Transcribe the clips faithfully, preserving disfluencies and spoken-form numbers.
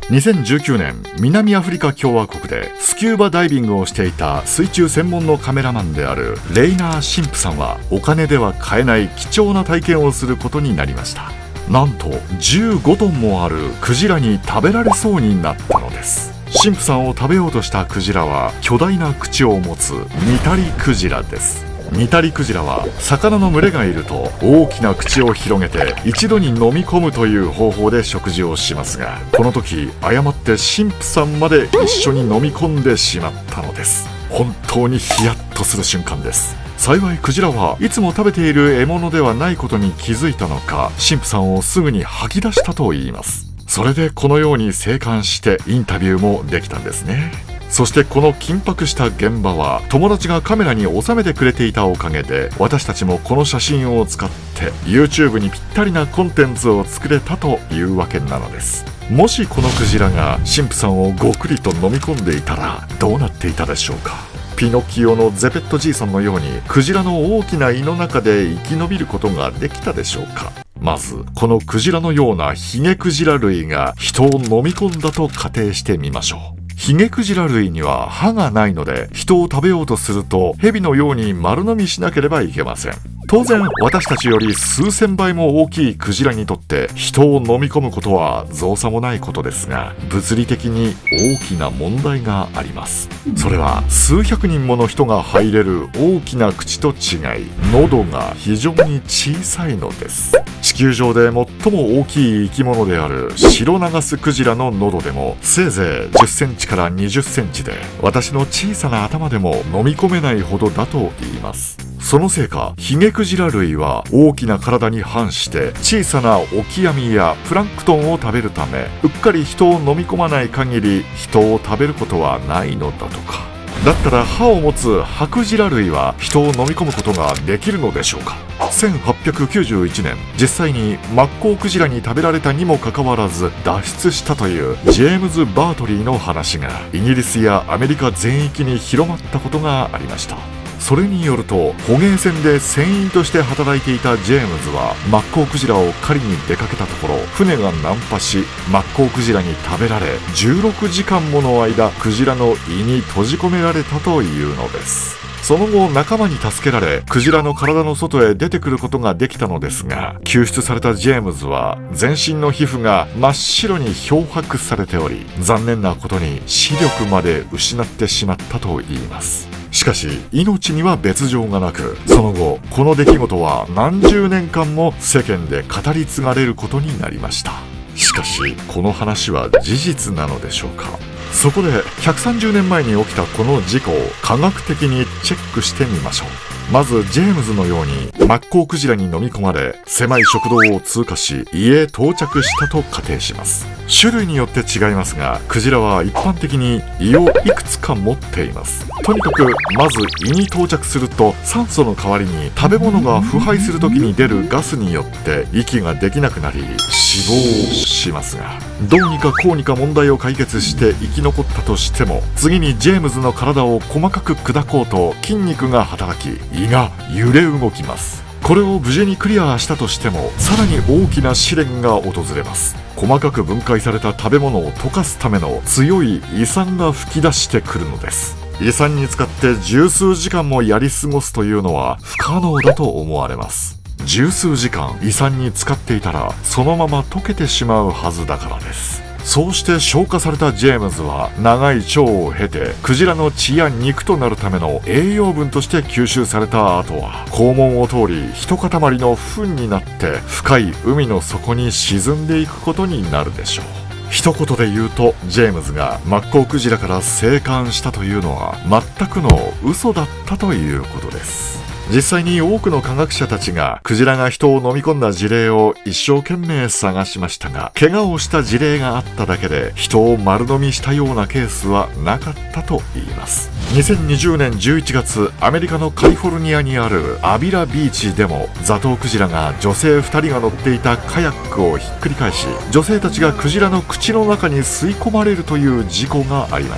にせんじゅうきゅうねん、南アフリカ共和国でスキューバダイビングをしていた水中専門のカメラマンであるレイナー・シンプさんは、お金では買えない貴重な体験をすることになりました。なんとじゅうごトンもあるクジラに食べられそうになったのです。神父さんを食べようとしたクジラは巨大な口を持つニタリクジラです。ニタリクジラは魚の群れがいると大きな口を広げて一度に飲み込むという方法で食事をしますが、この時誤って神父さんまで一緒に飲み込んでしまったのです。本当にヒヤッとする瞬間です。幸いクジラはいつも食べている獲物ではないことに気づいたのか、神父さんをすぐに吐き出したといいます。それでこのように生還してインタビューもできたんですね。そしてこの緊迫した現場は友達がカメラに収めてくれていたおかげで、私たちもこの写真を使って YouTube にぴったりなコンテンツを作れたというわけなのです。もしこのクジラが神父さんをごくりと飲み込んでいたらどうなっていたでしょうか。ピノキオのゼペットじいさんのようにクジラの大きな胃の中で生き延びることができたでしょうか。まずこのクジラのようなヒゲクジラ類が人を飲み込んだと仮定してみましょう。ヒゲクジラ類には歯がないので、人を食べようとするとヘビのように丸飲みしなければいけません。当然私たちより数千倍も大きいクジラにとって人を飲み込むことは造作もないことですが、物理的に大きな問題があります。それは数百人もの人が入れる大きな口と違い、喉が非常に小さいのです。地球上で最も大きい生き物であるシロナガスクジラの喉でもせいぜいじゅっセンチからにじゅっセンチで、私の小さな頭でも飲み込めないほどだと言います。そのせいかヒゲクジラ類は大きな体に反して小さなオキアミやプランクトンを食べるため、うっかり人を飲み込まない限り人を食べることはないのだとか。だったら歯を持つハクジラ類は人を飲み込むことができるのでしょうか。せんはっぴゃくきゅうじゅういちねん、実際にマッコウクジラに食べられたにもかかわらず脱出したというジェームズ・バートリーの話がイギリスやアメリカ全域に広まったことがありました。それによると、捕鯨船で船員として働いていたジェームズはマッコウクジラを狩りに出かけたところ、船が難破しマッコウクジラに食べられ、じゅうろくじかんもの間クジラの胃に閉じ込められたというのです。その後仲間に助けられクジラの体の外へ出てくることができたのですが、救出されたジェームズは全身の皮膚が真っ白に漂白されており、残念なことに視力まで失ってしまったといいます。しかし命には別状がなく、その後この出来事は何十年間も世間で語り継がれることになりました。しかしこの話は事実なのでしょうか。そこでひゃくさんじゅうねんまえに起きたこの事故を科学的にチェックしてみましょう。まずジェームズのようにマッコウクジラに飲み込まれ、狭い食道を通過し胃へ到着したと仮定します。種類によって違いますが、クジラは一般的に胃をいくつか持っています。とにかくまず胃に到着すると、酸素の代わりに食べ物が腐敗する時に出るガスによって息ができなくなり死亡しますが、どうにかこうにか問題を解決して生き残ったとしても、次にジェームズの体を細かく砕こうと筋肉が働き、胃が揺れ動きます。これを無事にクリアしたとしても、さらに大きな試練が訪れます。細かく分解された食べ物を溶かすための強い胃酸が噴き出してくるのです。胃酸に使って十数時間もやり過ごすというのは不可能だと思われます。十数時間胃酸に使っていたらそのまま溶けてしまうはずだからです。そうして消化されたジェームズは長い腸を経てクジラの血や肉となるための栄養分として吸収された後は肛門を通り一塊の糞になって深い海の底に沈んでいくことになるでしょう。一言で言うと、ジェームズがマッコウクジラから生還したというのは全くの嘘だったということです。実際に多くの科学者たちがクジラが人を飲み込んだ事例を一生懸命探しましたが、怪我をした事例があっただけで人を丸飲みしたようなケースはなかったと言います。にせんにじゅうねんじゅういちがつ、アメリカのカリフォルニアにあるアビラビーチでもザトウクジラが女性ふたりが乗っていたカヤックをひっくり返し、女性たちがクジラの口の中に吸い込まれるという事故がありました。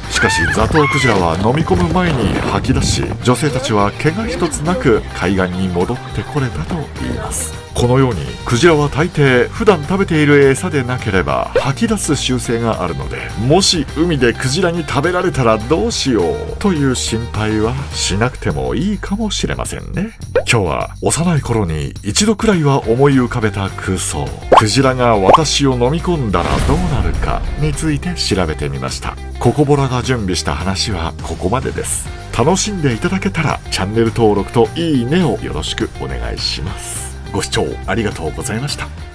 しかしザトウクジラは飲み込む前に吐き出し、女性たちは怪我一つなく海岸に戻ってこれたといいます。このようにクジラは大抵普段食べている餌でなければ吐き出す習性があるので、もし海でクジラに食べられたらどうしようという心配はしなくてもいいかもしれませんね。今日は幼い頃に一度くらいは思い浮かべた空想、クジラが私を飲み込んだらどうなるかについて調べてみました。ココボラが準備した話はここまでです。楽しんでいただけたらチャンネル登録といいねをよろしくお願いします。ご視聴ありがとうございました。